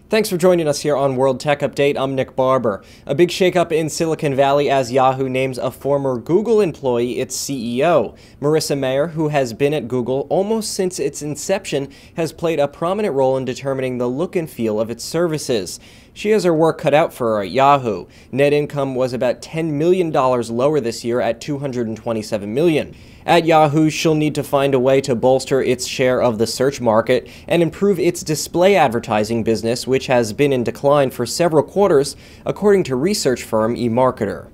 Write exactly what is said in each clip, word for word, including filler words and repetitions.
Thanks for joining us here on World Tech Update. I'm Nick Barber. A big shakeup in Silicon Valley as Yahoo names a former Google employee its C E O. Marissa, who has been at Google almost since its inception, has played a prominent role in determining the look and feel of its services. She has her work cut out for her at Yahoo. Net income was about ten million dollars lower this year at two hundred twenty-seven million dollars. At Yahoo, she'll need to find a way to bolster its share of the search market and improve its display advertising business, which has been in decline for several quarters, according to research firm eMarketer.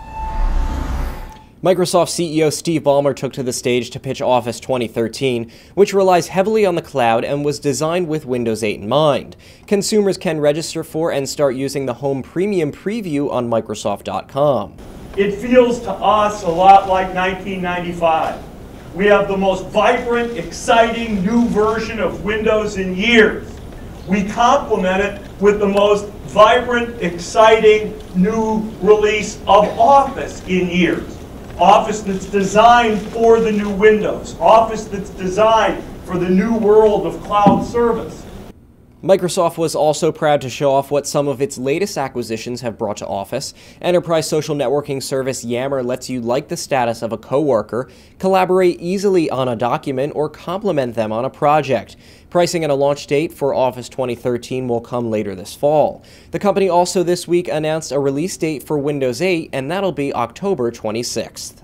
Microsoft C E O Steve Ballmer took to the stage to pitch Office twenty thirteen, which relies heavily on the cloud and was designed with Windows eight in mind. Consumers can register for and start using the Home Premium Preview on Microsoft dot com. It feels to us a lot like nineteen ninety-five. We have the most vibrant, exciting new version of Windows in years. We complement it with the most vibrant, exciting new release of Office in years. Office that's designed for the new Windows. Office that's designed for the new world of cloud service. Microsoft was also proud to show off what some of its latest acquisitions have brought to Office. Enterprise social networking service Yammer lets you like the status of a coworker, collaborate easily on a document, or complement them on a project. Pricing and a launch date for Office twenty thirteen will come later this fall. The company also this week announced a release date for Windows eight, and that'll be October twenty-sixth.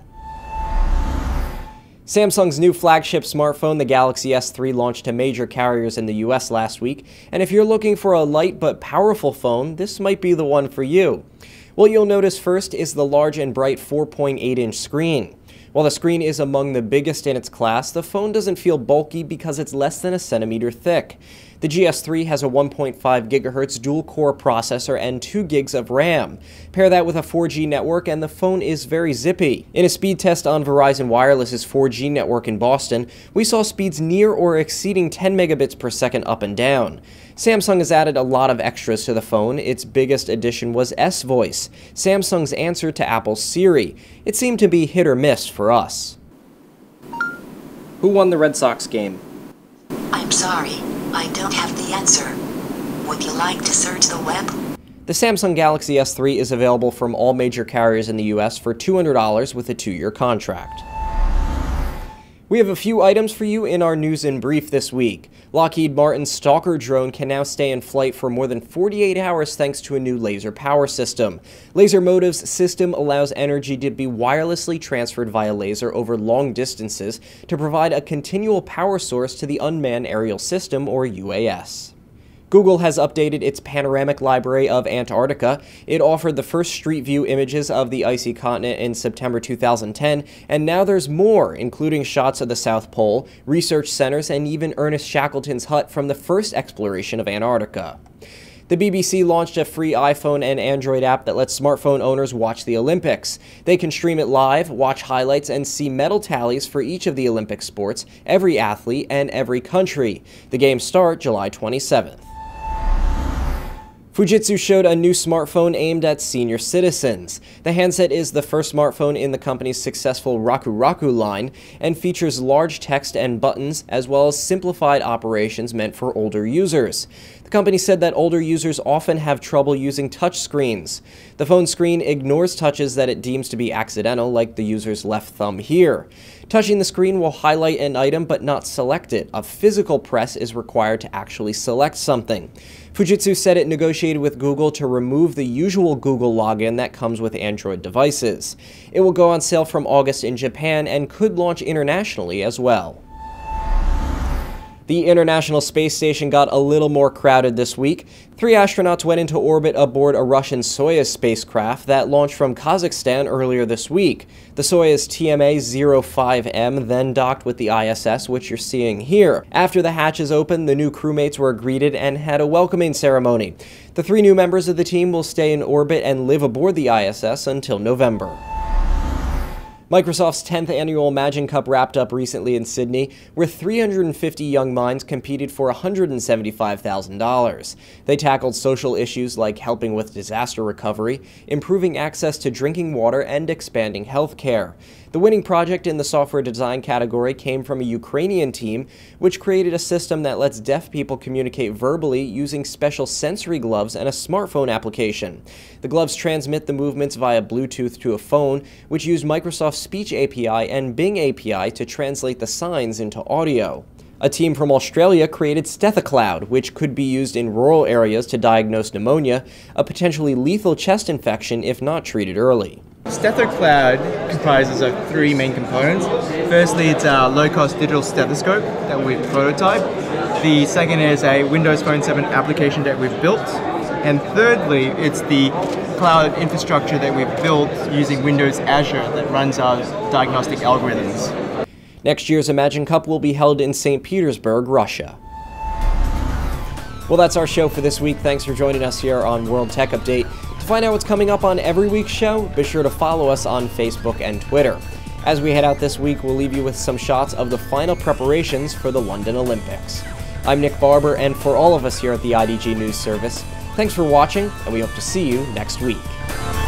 Samsung's new flagship smartphone, the Galaxy S three, launched to major carriers in the U S last week, and if you're looking for a light but powerful phone, this might be the one for you. What you'll notice first is the large and bright four point eight inch screen. While the screen is among the biggest in its class, the phone doesn't feel bulky because it's less than a centimeter thick. The G S three has a one point five gigahertz dual-core processor and two gigs of RAM. Pair that with a four G network and the phone is very zippy. In a speed test on Verizon Wireless's four G network in Boston, we saw speeds near or exceeding ten megabits per second up and down. Samsung has added a lot of extras to the phone. Its biggest addition was S-Voice, Samsung's answer to Apple's Siri. It seemed to be hit or miss for us. Who won the Red Sox game? I'm sorry, I don't have the answer. Would you like to search the web? The Samsung Galaxy S three is available from all major carriers in the U S for two hundred dollars with a two-year contract. We have a few items for you in our news in brief this week. Lockheed Martin's Stalker drone can now stay in flight for more than forty-eight hours thanks to a new laser power system. Laser Motive's system allows energy to be wirelessly transferred via laser over long distances to provide a continual power source to the Unmanned Aerial System, or U A S. Google has updated its panoramic library of Antarctica. It offered the first street view images of the icy continent in September two thousand ten, and now there's more, including shots of the South Pole, research centers, and even Ernest Shackleton's hut from the first exploration of Antarctica. The B B C launched a free iPhone and Android app that lets smartphone owners watch the Olympics. They can stream it live, watch highlights, and see medal tallies for each of the Olympic sports, every athlete, and every country. The games start July twenty-seventh. Fujitsu showed a new smartphone aimed at senior citizens. The handset is the first smartphone in the company's successful Raku Raku line and features large text and buttons as well as simplified operations meant for older users. The company said that older users often have trouble using touch screens. The phone screen ignores touches that it deems to be accidental, like the user's left thumb here. Touching the screen will highlight an item but not select it. A physical press is required to actually select something. Fujitsu said it negotiated with Google to remove the usual Google login that comes with Android devices. It will go on sale from August in Japan and could launch internationally as well. The International Space Station got a little more crowded this week. Three astronauts went into orbit aboard a Russian Soyuz spacecraft that launched from Kazakhstan earlier this week. The Soyuz T M A zero five M then docked with the I S S, which you're seeing here. After the hatches opened, the new crewmates were greeted and had a welcoming ceremony. The three new members of the team will stay in orbit and live aboard the I S S until November. Microsoft's tenth annual Imagine Cup wrapped up recently in Sydney, where three hundred fifty young minds competed for one hundred seventy-five thousand dollars. They tackled social issues like helping with disaster recovery, improving access to drinking water, and expanding healthcare. The winning project in the software design category came from a Ukrainian team, which created a system that lets deaf people communicate verbally using special sensory gloves and a smartphone application. The gloves transmit the movements via Bluetooth to a phone, which used Microsoft's Speech A P I and Bing A P I to translate the signs into audio. A team from Australia created StethCloud, which could be used in rural areas to diagnose pneumonia, a potentially lethal chest infection if not treated early. StethCloud comprises of three main components. Firstly, it's a low-cost digital stethoscope that we've prototyped. The second is a Windows Phone seven application that we've built. And thirdly, it's the cloud infrastructure that we've built using Windows Azure that runs our diagnostic algorithms. Next year's Imagine Cup will be held in Saint Petersburg, Russia. Well, that's our show for this week. Thanks for joining us here on World Tech Update. To find out what's coming up on every week's show, be sure to follow us on Facebook and Twitter. As we head out this week, we'll leave you with some shots of the final preparations for the London Olympics. I'm Nick Ballmer, and for all of us here at the I D G News Service, thanks for watching, and we hope to see you next week.